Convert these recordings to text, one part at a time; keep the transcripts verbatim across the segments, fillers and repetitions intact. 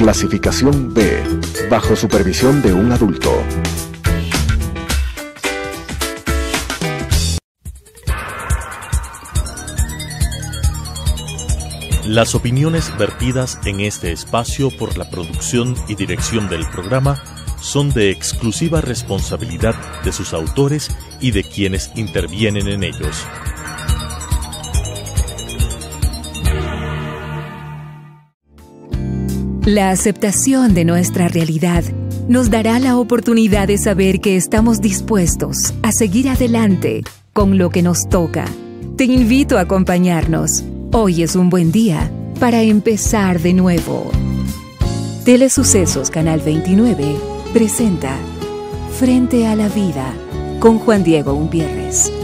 Clasificación B, bajo supervisión de un adulto. Las opiniones vertidas en este espacio por la producción y dirección del programa son de exclusiva responsabilidad de sus autores y de quienes intervienen en ellos. La aceptación de nuestra realidad nos dará la oportunidad de saber que estamos dispuestos a seguir adelante con lo que nos toca. Te invito a acompañarnos. Hoy es un buen día para empezar de nuevo. Telesucesos Canal veintinueve presenta Frente a la Vida con Juan Diego Umpierres.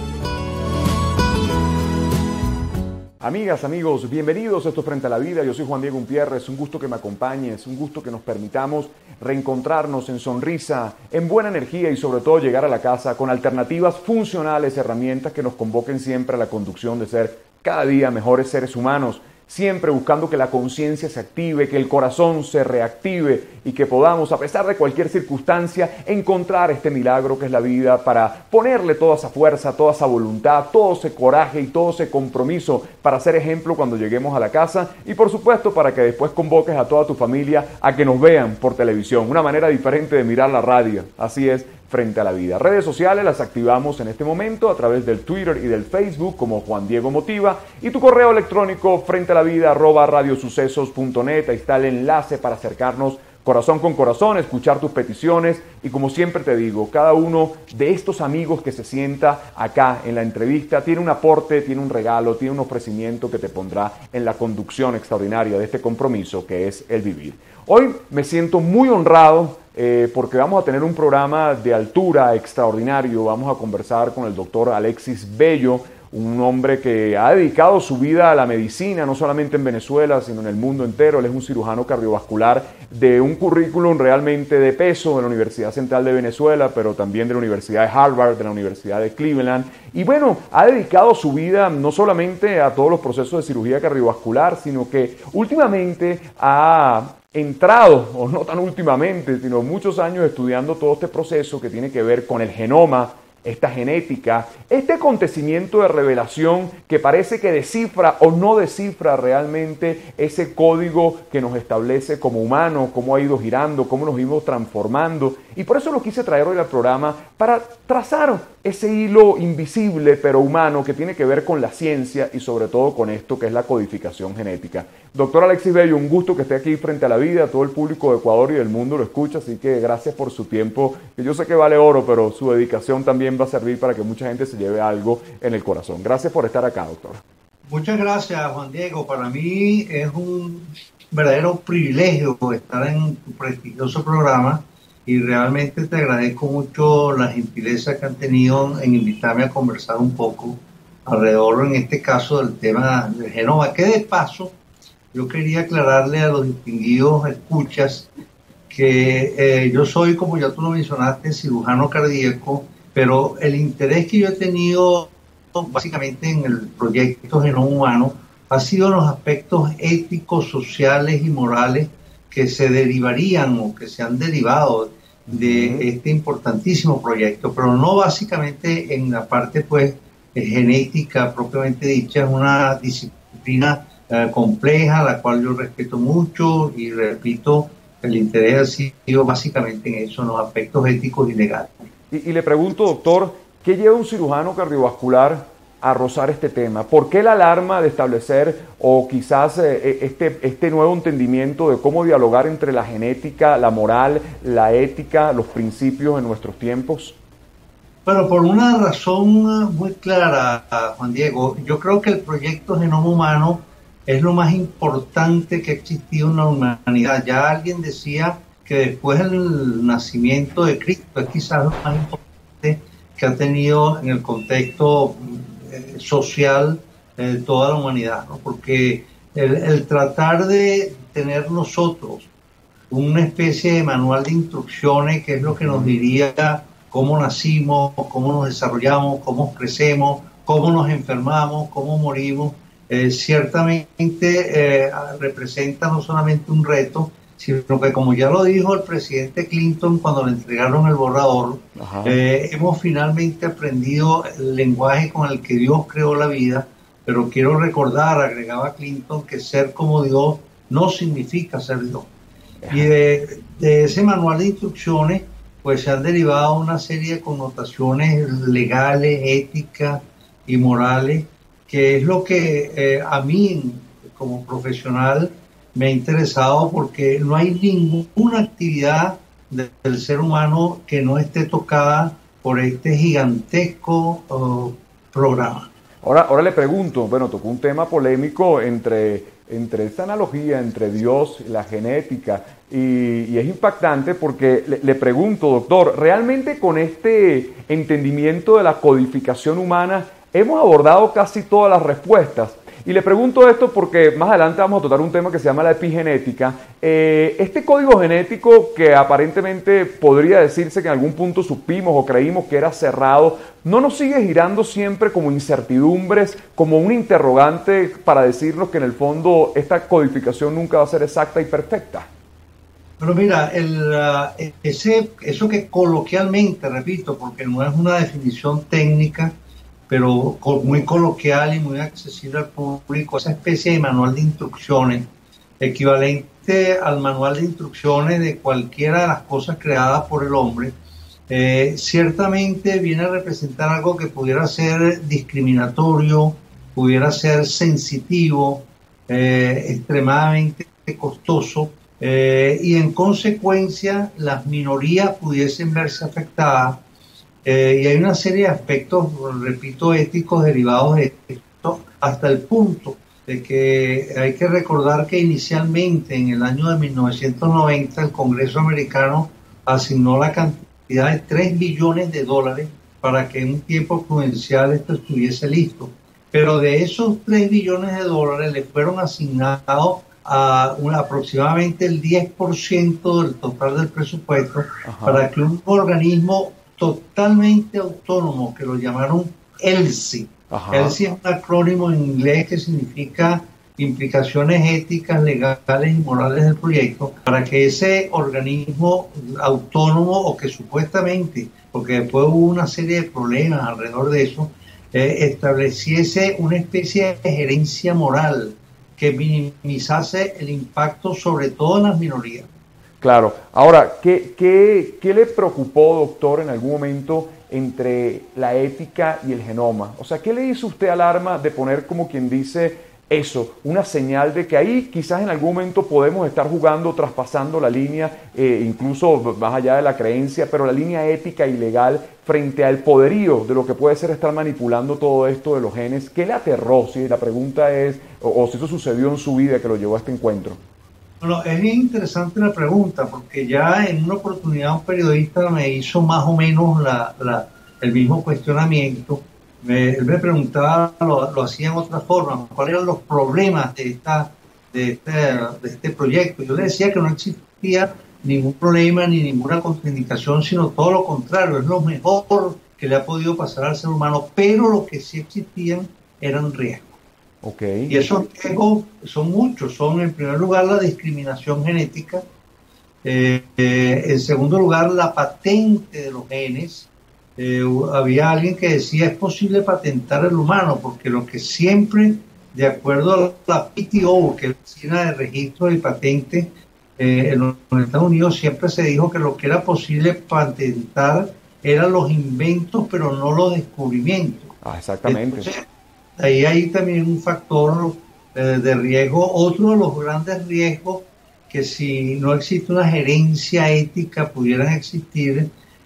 Amigas, amigos, bienvenidos a esto Frente a la Vida. Yo soy Juan Diego Umpierres, un gusto que me acompañes, un gusto que nos permitamos reencontrarnos en sonrisa, en buena energía y sobre todo llegar a la casa con alternativas funcionales, herramientas que nos convoquen siempre a la conducción de ser cada día mejores seres humanos, siempre buscando que la conciencia se active, que el corazón se reactive y que podamos, a pesar de cualquier circunstancia, encontrar este milagro que es la vida para ponerle toda esa fuerza, toda esa voluntad, todo ese coraje y todo ese compromiso para ser ejemplo cuando lleguemos a la casa y por supuesto para que después convoques a toda tu familia a que nos vean por televisión, una manera diferente de mirar la radio, así es. Frente a la Vida. Redes sociales las activamos en este momento a través del Twitter y del Facebook como Juan Diego Motiva y tu correo electrónico frente a la vida arroba radiosucesos punto net. Ahí está el enlace para acercarnos corazón con corazón, escuchar tus peticiones y como siempre te digo, cada uno de estos amigos que se sienta acá en la entrevista tiene un aporte, tiene un regalo, tiene un ofrecimiento que te pondrá en la conducción extraordinaria de este compromiso que es el vivir. Hoy me siento muy honrado Eh, porque vamos a tener un programa de altura extraordinario. Vamos a conversar con el doctor Alexis Bello, un hombre que ha dedicado su vida a la medicina, no solamente en Venezuela, sino en el mundo entero. Él es un cirujano cardiovascular de un currículum realmente de peso de la Universidad Central de Venezuela, pero también de la Universidad de Harvard, de la Universidad de Cleveland. Y bueno, ha dedicado su vida no solamente a todos los procesos de cirugía cardiovascular, sino que últimamente ha entrado, o no tan últimamente, sino muchos años estudiando todo este proceso que tiene que ver con el genoma, esta genética, este acontecimiento de revelación que parece que descifra o no descifra realmente ese código que nos establece como humanos, cómo ha ido girando, cómo nos hemos transformando. Y por eso lo quise traer hoy al programa, para trazar ese hilo invisible pero humano que tiene que ver con la ciencia y sobre todo con esto que es la codificación genética. Doctor Alexis Bello, un gusto que esté aquí frente a la vida, todo el público de Ecuador y del mundo lo escucha, así que gracias por su tiempo, que yo sé que vale oro, pero su dedicación también va a servir para que mucha gente se lleve algo en el corazón. Gracias por estar acá, doctor. Muchas gracias, Juan Diego. Para mí es un verdadero privilegio estar en tu prestigioso programa y realmente te agradezco mucho la gentileza que han tenido en invitarme a conversar un poco alrededor, en este caso, del tema del genoma, que de paso yo quería aclararle a los distinguidos escuchas que eh, yo soy, como ya tú lo mencionaste, cirujano cardíaco, pero el interés que yo he tenido básicamente en el proyecto Genoma Humano ha sido en los aspectos éticos, sociales y morales que se derivarían o que se han derivado de uh-huh. este importantísimo proyecto, pero no básicamente en la parte pues genética propiamente dicha. Es una disciplina eh, compleja, la cual yo respeto mucho y repito, el interés ha sido básicamente en eso, en los aspectos éticos y legales. Y, y le pregunto, doctor, ¿qué lleva un cirujano cardiovascular a rozar este tema? ¿Por qué la alarma de establecer o quizás eh, este, este nuevo entendimiento de cómo dialogar entre la genética, la moral, la ética, los principios en nuestros tiempos? Bueno, por una razón muy clara, Juan Diego, yo creo que el proyecto Genoma Humano es lo más importante que ha existido en la humanidad. Ya alguien decía que después del nacimiento de Cristo es quizás lo más importante que ha tenido en el contexto eh, social de eh, toda la humanidad, ¿no? Porque el, el tratar de tener nosotros una especie de manual de instrucciones, que es lo que nos diría cómo nacimos, cómo nos desarrollamos, cómo crecemos, cómo nos enfermamos, cómo morimos, eh, ciertamente eh, representa no solamente un reto, sino que, como ya lo dijo el presidente Clinton cuando le entregaron el borrador, eh, hemos finalmente aprendido el lenguaje con el que Dios creó la vida, pero quiero recordar, agregaba Clinton, que ser como Dios no significa ser Dios. Ajá. Y de, de ese manual de instrucciones, pues se han derivado una serie de connotaciones legales, éticas y morales, que es lo que eh, a mí, como profesional, me ha interesado, porque no hay ninguna actividad de, del ser humano que no esté tocada por este gigantesco uh, programa. Ahora, ahora le pregunto, bueno, tocó un tema polémico entre, entre esta analogía entre Dios y la genética, y, y es impactante porque le, le pregunto, doctor, ¿realmente con este entendimiento de la codificación humana hemos abordado casi todas las respuestas? Y le pregunto esto porque más adelante vamos a tratar un tema que se llama la epigenética. Eh, este código genético, que aparentemente podría decirse que en algún punto supimos o creímos que era cerrado, ¿no nos sigue girando siempre como incertidumbres, como un interrogante para decirnos que en el fondo esta codificación nunca va a ser exacta y perfecta? Pero mira, el, uh, ese, eso que coloquialmente, repito, porque no es una definición técnica, pero muy coloquial y muy accesible al público, esa especie de manual de instrucciones, equivalente al manual de instrucciones de cualquiera de las cosas creadas por el hombre, eh, ciertamente viene a representar algo que pudiera ser discriminatorio, pudiera ser sensitivo, eh, extremadamente costoso, eh, y en consecuencia las minorías pudiesen verse afectadas. Eh, y hay una serie de aspectos, repito, éticos derivados de esto, hasta el punto de que hay que recordar que inicialmente en el año de mil novecientos noventa el Congreso americano asignó la cantidad de tres billones de dólares para que en un tiempo prudencial esto estuviese listo. Pero de esos tres billones de dólares le fueron asignados a una, aproximadamente el diez por ciento del total del presupuesto. Ajá. Para que un organismo totalmente autónomo, que lo llamaron E L S I. Ajá. E L S I es un acrónimo en inglés que significa implicaciones éticas, legales y morales del proyecto, para que ese organismo autónomo, o que supuestamente, porque después hubo una serie de problemas alrededor de eso, eh, estableciese una especie de gerencia moral que minimizase el impacto sobre todo en las minorías. Claro. Ahora, ¿qué, qué, ¿qué le preocupó, doctor, en algún momento entre la ética y el genoma? O sea, ¿qué le hizo usted al arma de poner, como quien dice, eso, una señal de que ahí quizás en algún momento podemos estar jugando, traspasando la línea, eh, incluso más allá de la creencia, pero la línea ética y legal frente al poderío de lo que puede ser estar manipulando todo esto de los genes? ¿Qué le aterró? Si la pregunta es, o, o si eso sucedió en su vida que lo llevó a este encuentro. Bueno, es bien interesante la pregunta, porque ya en una oportunidad un periodista me hizo más o menos la, la, el mismo cuestionamiento. Me, él me preguntaba, lo, lo hacía en otra forma, cuáles eran los problemas de, esta, de, este, de este proyecto. Yo le decía que no existía ningún problema ni ninguna contraindicación, sino todo lo contrario, es lo mejor que le ha podido pasar al ser humano, pero lo que sí existían eran riesgos. Okay. Y esos riesgos son muchos. Son, en primer lugar, la discriminación genética, eh, eh, en segundo lugar, la patente de los genes. Eh, había alguien que decía, es posible patentar el humano, porque lo que siempre, de acuerdo a la P T O, que es la Oficina de Registro y Patente eh, en los Estados Unidos, siempre se dijo que lo que era posible patentar eran los inventos, pero no los descubrimientos. Ah, exactamente. Entonces, ahí hay también un factor eh, de riesgo. Otro de los grandes riesgos, que si no existe una gerencia ética pudieran existir,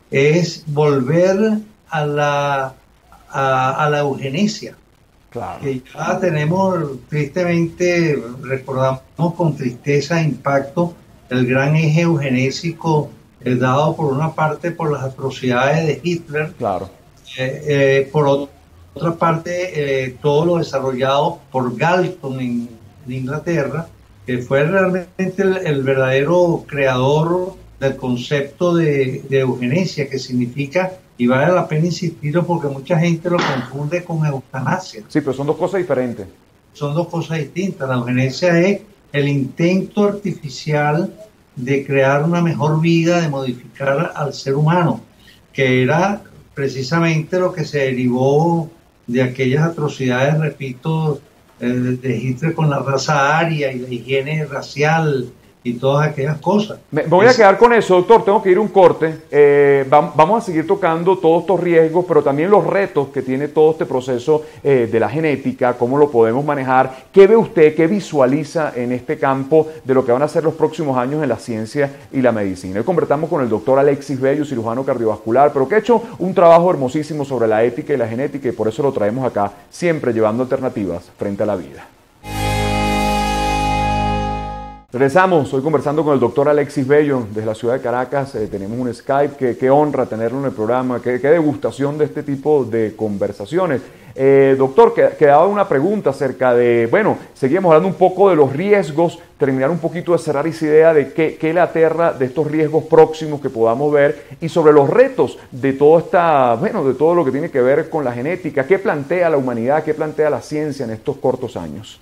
es volver a la, a, a la eugenesia. Claro. Que ya tenemos, tristemente, recordamos con tristeza e impacto el gran eje eugenésico eh, dado por una parte por las atrocidades de Hitler, claro. eh, eh, por otro otra parte, eh, todo lo desarrollado por Galton en, en Inglaterra, que fue realmente el, el verdadero creador del concepto de, de eugenesia, que significa, y vale la pena insistirlo porque mucha gente lo confunde con eutanasia. Sí, pero son dos cosas diferentes. Son dos cosas distintas. La eugenesia es el intento artificial de crear una mejor vida, de modificar al ser humano, que era precisamente lo que se derivó de aquellas atrocidades, repito, eh, de Hitler con la raza aria y la higiene racial y todas aquellas cosas. Me voy a quedar con eso, doctor, tengo que ir a un corte. Eh, vamos a seguir tocando todos estos riesgos, pero también los retos que tiene todo este proceso eh, de la genética, cómo lo podemos manejar. ¿Qué ve usted, qué visualiza en este campo de lo que van a ser los próximos años en la ciencia y la medicina? Hoy conversamos con el doctor Alexis Bello, cirujano cardiovascular, pero que ha hecho un trabajo hermosísimo sobre la ética y la genética, y por eso lo traemos acá, siempre llevando alternativas frente a la vida. Regresamos, hoy conversando con el doctor Alexis Bello desde la ciudad de Caracas. Eh, tenemos un Skype, que, qué honra tenerlo en el programa, qué, qué degustación de este tipo de conversaciones. Eh, doctor, que, quedaba una pregunta acerca de, bueno, seguimos hablando un poco de los riesgos, terminar un poquito de cerrar esa idea de qué, qué le aterra de estos riesgos próximos que podamos ver, y sobre los retos de todo esta, bueno, de todo lo que tiene que ver con la genética. ¿Qué plantea la humanidad, qué plantea la ciencia en estos cortos años?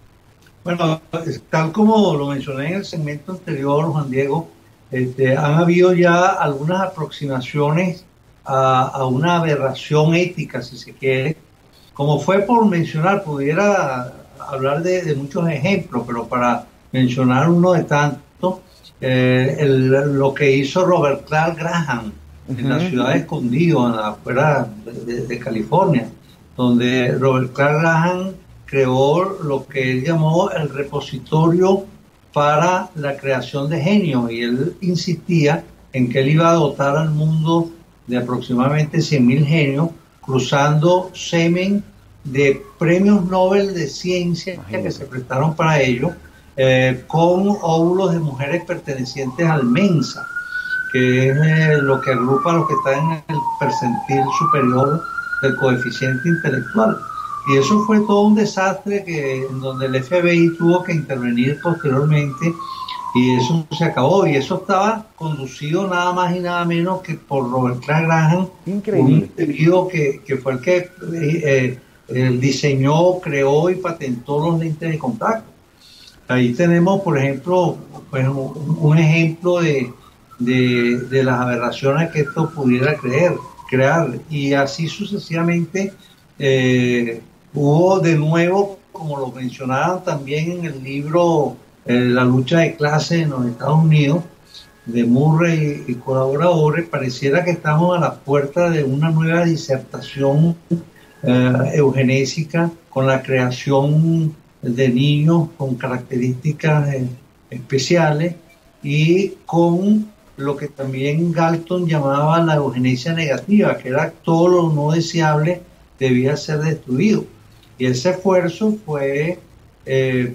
Bueno, tal como lo mencioné en el segmento anterior, Juan Diego, este, han habido ya algunas aproximaciones a, a una aberración ética, si se quiere. Como fue por mencionar, pudiera hablar de, de muchos ejemplos, pero para mencionar uno de tantos, eh, el, lo que hizo Robert Clark Graham uh-huh. en la ciudad de Escondido, en la, afuera de, de, de California, donde Robert Clark Graham creó lo que él llamó el repositorio para la creación de genios, y él insistía en que él iba a dotar al mundo de aproximadamente cien mil genios, cruzando semen de premios Nobel de ciencia Imagínate. que se prestaron para ello, eh, con óvulos de mujeres pertenecientes al Mensa, que es eh, lo que agrupa a los que están en el percentil superior del coeficiente intelectual. Y eso fue todo un desastre, que en donde el F B I tuvo que intervenir posteriormente, y eso se acabó. Y eso estaba conducido nada más y nada menos que por Robert Clark Graham, Increíble. un individuo que, que fue el que eh, eh, diseñó, creó y patentó los lentes de contacto. Ahí tenemos, por ejemplo, pues, un, un ejemplo de, de, de las aberraciones que esto pudiera creer, crear, y así sucesivamente. Eh, Hubo de nuevo, como lo mencionaban también en el libro eh, La lucha de clases en los Estados Unidos, de Murray y, y colaboradores, pareciera que estamos a la puerta de una nueva disertación eh, eugenésica, con la creación de niños con características eh, especiales, y con lo que también Galton llamaba la eugenesia negativa, que era todo lo no deseable debía ser destruido. Y ese esfuerzo fue, eh,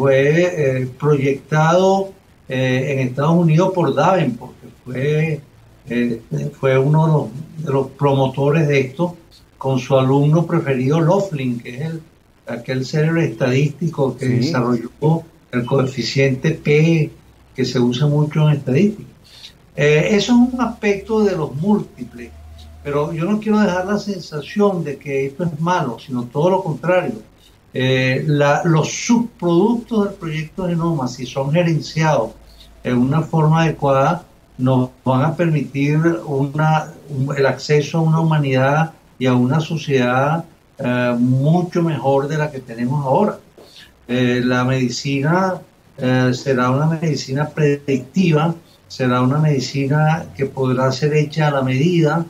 fue eh, proyectado eh, en Estados Unidos por Davenport, que fue, eh, fue uno de los, de los promotores de esto, con su alumno preferido Laughlin, que es el, aquel cerebro estadístico que sí. desarrolló el coeficiente P, que se usa mucho en estadística. Eh, eso es un aspecto de los múltiples. Pero yo no quiero dejar la sensación de que esto es malo, sino todo lo contrario. Eh, la, los subproductos del proyecto Genoma, si son gerenciados en una forma adecuada, nos van a permitir una, un, el acceso a una humanidad y a una sociedad eh, mucho mejor de la que tenemos ahora. Eh, la medicina eh, será una medicina predictiva, será una medicina que podrá ser hecha a la medida.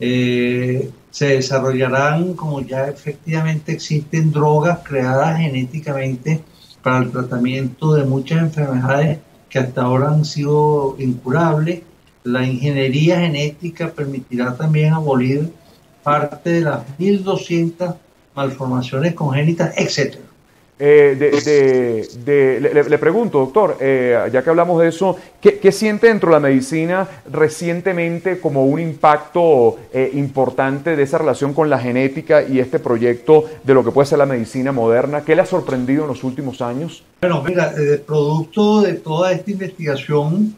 Eh, se desarrollarán, como ya efectivamente existen, drogas creadas genéticamente para el tratamiento de muchas enfermedades que hasta ahora han sido incurables. La ingeniería genética permitirá también abolir parte de las mil doscientas malformaciones congénitas, etcétera. Eh, de, de, de, le, le pregunto, doctor, eh, ya que hablamos de eso, ¿qué, qué siente dentro de la medicina recientemente como un impacto eh, importante de esa relación con la genética y este proyecto de lo que puede ser la medicina moderna? ¿Qué le ha sorprendido en los últimos años? Bueno, mira, eh, producto de toda esta investigación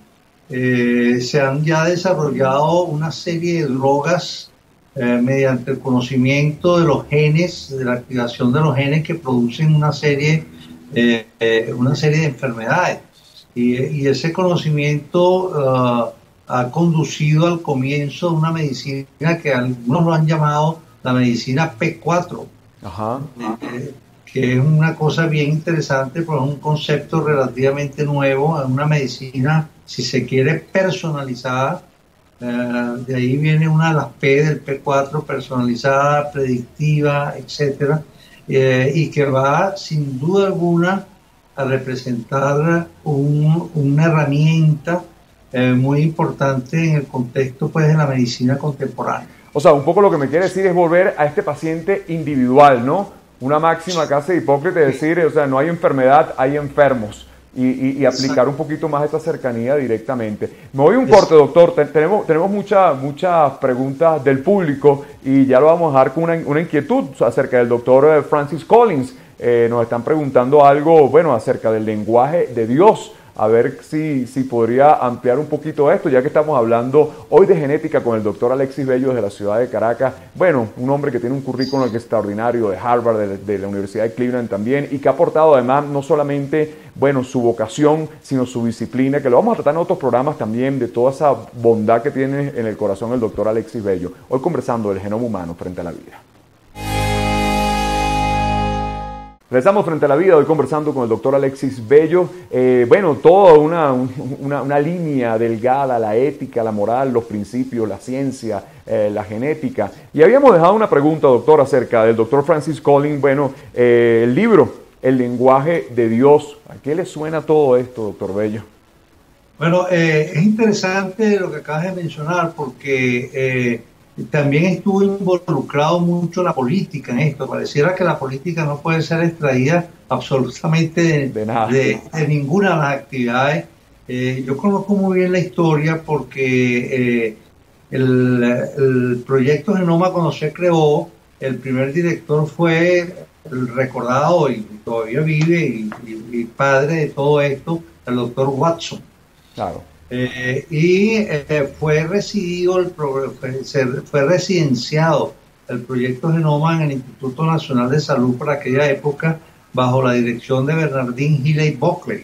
eh, se han ya desarrollado una serie de drogas Eh, mediante el conocimiento de los genes, de la activación de los genes que producen una serie, eh, eh, una serie de enfermedades. Y, y ese conocimiento uh, ha conducido al comienzo de una medicina que algunos lo han llamado la medicina P cuatro. Ajá. Eh, que es una cosa bien interesante, porque es un concepto relativamente nuevo, es una medicina, si se quiere, personalizada. Eh, de ahí viene una de las P del P cuatro, personalizada, predictiva, etcétera, eh, y que va sin duda alguna a representar un, una herramienta eh, muy importante en el contexto, pues, de la medicina contemporánea. O sea, un poco lo que me quiere decir es volver a este paciente individual, ¿no? Una máxima que hace Hipócrates, decir, o sea, no hay enfermedad, hay enfermos. Y, y, y aplicar un poquito más esta cercanía directamente. Me voy un corte, doctor. Ten, tenemos tenemos muchas muchas preguntas del público y ya lo vamos a dar con una, una inquietud acerca del doctor Francis Collins. Eh, nos están preguntando algo, bueno, acerca del lenguaje de Dios. A ver si, si podría ampliar un poquito esto, ya que estamos hablando hoy de genética con el doctor Alexis Bello de la ciudad de Caracas. Bueno, un hombre que tiene un currículum extraordinario de Harvard, de, de la Universidad de Cleveland también, y que ha aportado además no solamente, bueno, su vocación, sino su disciplina, que lo vamos a tratar en otros programas también, de toda esa bondad que tiene en el corazón el doctor Alexis Bello. Hoy conversando del genoma humano frente a la vida. Regresamos frente a la vida, hoy conversando con el doctor Alexis Bello. Eh, bueno, toda una, una, una línea delgada, la ética, la moral, los principios, la ciencia, eh, la genética. Y habíamos dejado una pregunta, doctor, acerca del doctor Francis Collins. Bueno, eh, el libro, El lenguaje de Dios. ¿A qué le suena todo esto, doctor Bello? Bueno, eh, es interesante lo que acabas de mencionar, porque eh, también estuvo involucrado mucho la política en esto. Pareciera que la política no puede ser extraída absolutamente de, de, de, de ninguna de las actividades. Eh, yo conozco muy bien la historia porque eh, el, el proyecto Genoma, cuando se creó, el primer director fue el recordado y todavía vive y, y, y padre de todo esto, el doctor Watson. Claro. Eh, y eh, fue residido, el fue, fue residenciado el proyecto Genoma en el Instituto Nacional de Salud para aquella época, bajo la dirección de Bernardine Healy Buckley.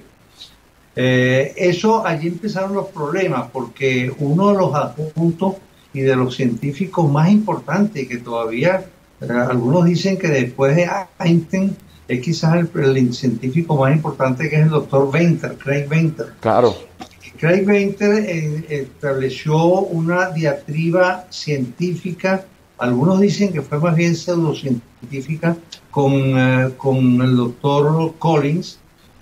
Eh, eso, allí empezaron los problemas, porque uno de los adjuntos y de los científicos más importantes, que todavía eh, algunos dicen que después de Einstein es quizás el, el científico más importante, que es el doctor Venter, Craig Venter. Claro. Craig Venter eh, estableció una diatriba científica, algunos dicen que fue más bien pseudocientífica, con, eh, con el doctor Collins,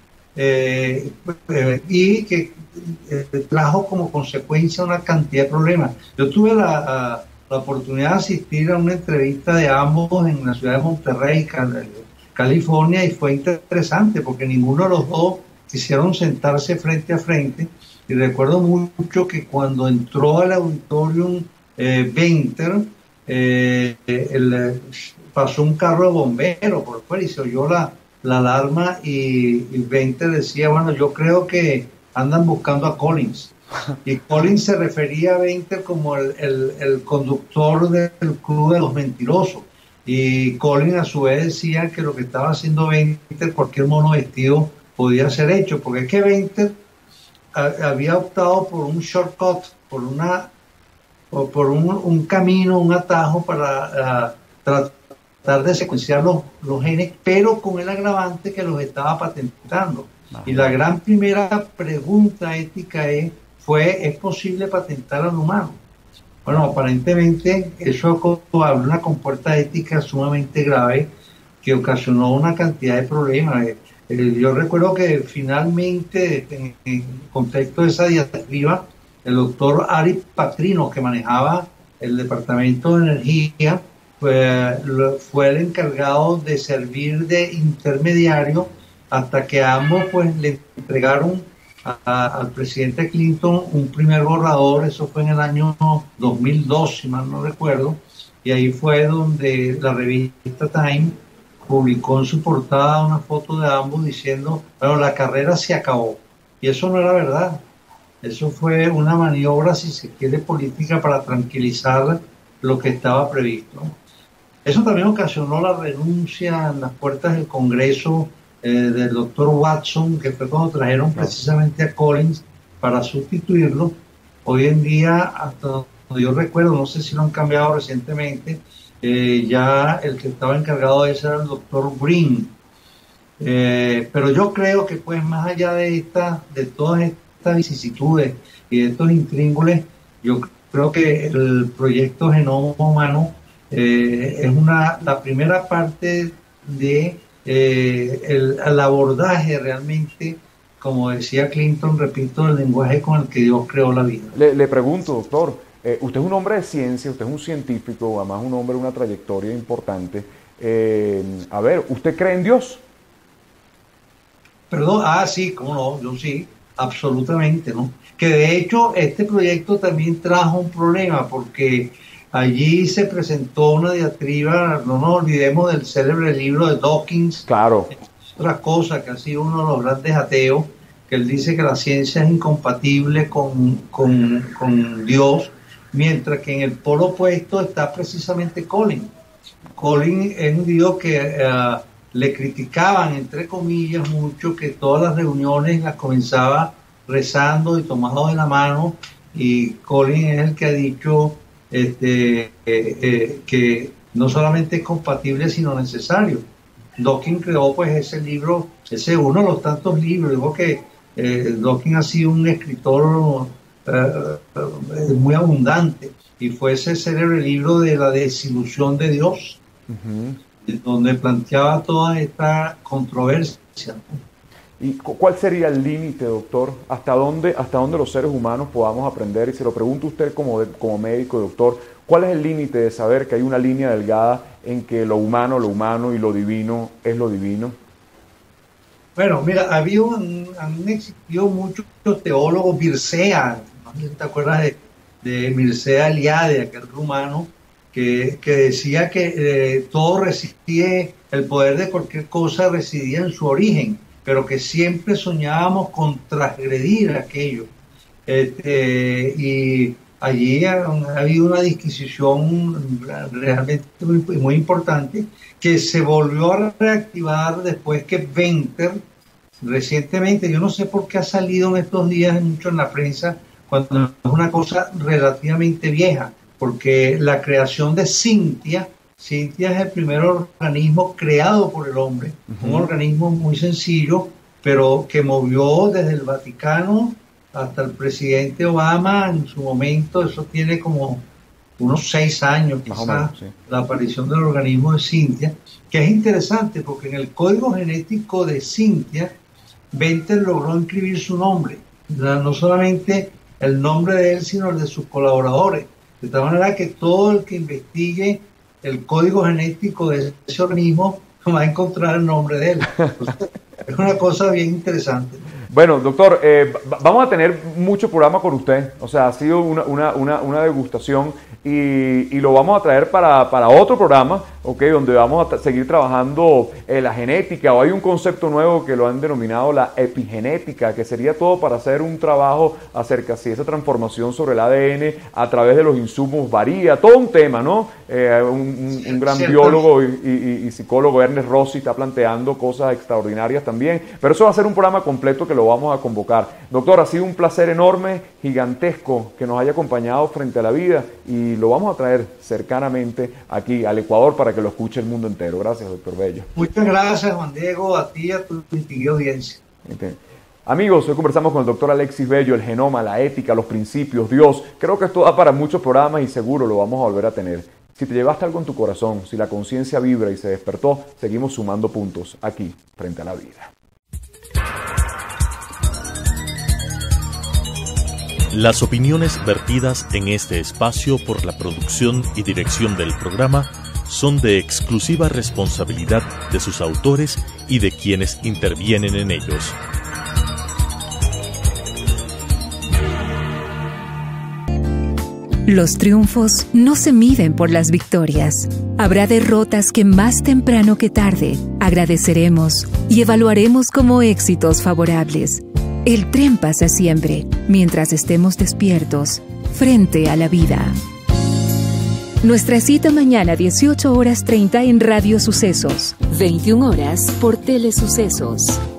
eh, eh, y que eh, trajo como consecuencia una cantidad de problemas. Yo tuve la, la oportunidad de asistir a una entrevista de ambos en la ciudad de Monterrey, California, y fue interesante porque ninguno de los dos quisieron sentarse frente a frente. Y recuerdo mucho que cuando entró al auditorium eh, Venter, eh, el, pasó un carro de bomberos por fuera y se oyó la, la alarma y, y Venter decía, bueno, yo creo que andan buscando a Collins. Y Collins se refería a Venter como el, el, el conductor del club de los mentirosos. Y Collins a su vez decía que lo que estaba haciendo Venter, cualquier mono vestido podía ser hecho, porque es que Venter había optado por un shortcut, por una por un, un camino, un atajo para uh, tratar de secuenciar los, los genes, pero con el agravante que los estaba patentando. Ajá. Y la gran primera pregunta ética es, fue, ¿es posible patentar al humano? Bueno, aparentemente eso abrió una compuerta ética sumamente grave que ocasionó una cantidad de problemas. Yo recuerdo que finalmente, en el contexto de esa diatriba, el doctor Ari Patrino, que manejaba el Departamento de Energía, fue, fue el encargado de servir de intermediario hasta que ambos pues le entregaron a, a, al presidente Clinton un primer borrador. Eso fue en el año dos mil dos, si mal no recuerdo, y ahí fue donde la revista Time publicó en su portada una foto de ambos diciendo, bueno, la carrera se acabó. Y eso no era verdad. Eso fue una maniobra, si se quiere, política para tranquilizar lo que estaba previsto. Eso también ocasionó la renuncia en las puertas del Congreso eh, del doctor Watson, que fue cuando trajeron precisamente a Collins para sustituirlo. Hoy en día, hasta donde yo recuerdo, no sé si lo han cambiado recientemente, eh, ya el que estaba encargado de eso era el doctor Green. Eh, pero yo creo que pues más allá de esta, de todas estas vicisitudes y de estos intríngules, yo creo que el proyecto Genoma Humano eh, es una, la primera parte de eh, el, el abordaje realmente, como decía Clinton, repito, el lenguaje con el que Dios creó la vida. Le, le pregunto, doctor, eh, usted es un hombre de ciencia, usted es un científico, además un hombre de una trayectoria importante. Eh, a ver, ¿usted cree en Dios? Perdón, ah, sí, cómo no, yo sí, absolutamente, ¿no? Que de hecho este proyecto también trajo un problema, porque allí se presentó una diatriba, no nos olvidemos del célebre libro de Dawkins. Claro. Otra cosa que ha sido uno de los grandes ateos, que él dice que la ciencia es incompatible con, con, con Dios, mientras que en el polo opuesto está precisamente Colin. Colin es un Dios que uh, le criticaban, entre comillas, mucho, que todas las reuniones las comenzaba rezando y tomado de la mano, y Colin es el que ha dicho este, eh, eh, que no solamente es compatible, sino necesario. Dawkins creó pues ese libro, ese uno de los tantos libros. Digo que eh, Dawkins ha sido un escritor eh, eh, muy abundante, y fue ese célebre libro de la desilusión de Dios, uh-huh. donde planteaba toda esta controversia. ¿Y cuál sería el límite, doctor? ¿Hasta dónde, hasta dónde los seres humanos podamos aprender? Y se lo pregunto a usted como, de, como médico, doctor, ¿cuál es el límite de saber que hay una línea delgada en que lo humano, lo humano y lo divino es lo divino? Bueno, mira, había un, han existido muchos teólogos, Mircea, no sé si te acuerdas de, de Mircea Eliade, aquel rumano, que, que decía que eh, todo residía, el poder de cualquier cosa residía en su origen, pero que siempre soñábamos con transgredir aquello. Este, y allí ha, ha habido una disquisición realmente muy, muy importante, que se volvió a reactivar después que Venter, recientemente, yo no sé por qué ha salido en estos días mucho en la prensa, cuando es una cosa relativamente vieja, porque la creación de Cynthia, Cynthia es el primer organismo creado por el hombre, uh-huh. un organismo muy sencillo, pero que movió desde el Vaticano hasta el presidente Obama en su momento. Eso tiene como unos seis años quizás, sí. La aparición del organismo de Cynthia, que es interesante porque en el código genético de Cynthia, Venter logró inscribir su nombre, no solamente el nombre de él, sino el de sus colaboradores, de tal manera que todo el que investigue el código genético de ese organismo va a encontrar el nombre de él. Entonces, es una cosa bien interesante. Bueno, doctor, eh, vamos a tener mucho programa con usted. O sea, ha sido una, una, una, una degustación y, y lo vamos a traer para, para otro programa, ¿okay? Donde vamos a seguir trabajando eh, la genética, o hay un concepto nuevo que lo han denominado la epigenética, que sería todo para hacer un trabajo acerca de esa transformación sobre el A D N a través de los insumos varía, todo un tema, ¿no? Eh, un, un, un gran Cierto. biólogo y, y, y psicólogo, Ernest Rossi, está planteando cosas extraordinarias también, pero eso va a ser un programa completo que lo vamos a convocar. Doctor, ha sido un placer enorme, gigantesco, que nos haya acompañado frente a la vida, y lo vamos a traer cercanamente aquí al Ecuador para que lo escuche el mundo entero. Gracias, doctor Bello. Muchas gracias, Juan Diego, a ti y a tu distinguida audiencia. Okay. Amigos, hoy conversamos con el doctor Alexis Bello, el genoma, la ética, los principios, Dios. Creo que esto da para muchos programas y seguro lo vamos a volver a tener. Si te llevaste algo en tu corazón, si la conciencia vibra y se despertó, seguimos sumando puntos aquí, frente a la vida. Las opiniones vertidas en este espacio por la producción y dirección del programa son de exclusiva responsabilidad de sus autores y de quienes intervienen en ellos. Los triunfos no se miden por las victorias. Habrá derrotas que más temprano que tarde agradeceremos y evaluaremos como éxitos favorables. El tren pasa siempre, mientras estemos despiertos, frente a la vida. Nuestra cita mañana dieciocho horas treinta en Radio Sucesos, veintiuna horas por Telesucesos.